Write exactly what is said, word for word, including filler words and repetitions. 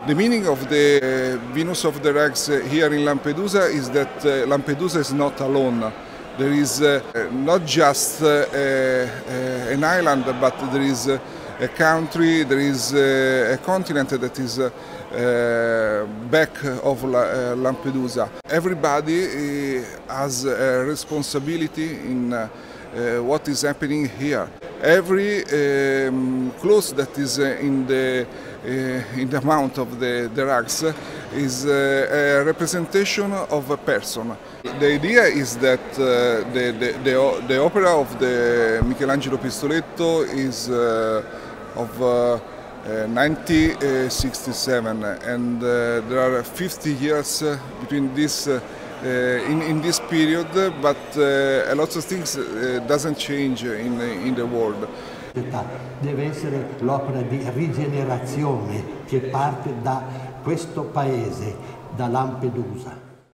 The meaning of the uh, Venus of the Rags uh, here in Lampedusa is that uh, Lampedusa is not alone. There is uh, not just uh, uh, an island, but there is uh, a country, there is uh, a continent that is uh, uh, back of La, uh, Lampedusa. Everybody uh, has a responsibility in uh, uh, what is happening here. Every um, clothes that is uh, in the uh, in the mount of the, the rags is uh, a representation of a person. The idea is that uh, the, the, the, the opera of the Michelangelo Pistoletto is uh, of uh, uh, nineteen sixty-seven, and uh, there are fifty years uh, between this uh, in, in this period, but uh, a lot of things uh, doesn't change in, in the world. Deve essere l'opera di rigenerazione che parte da questo paese, da Lampedusa.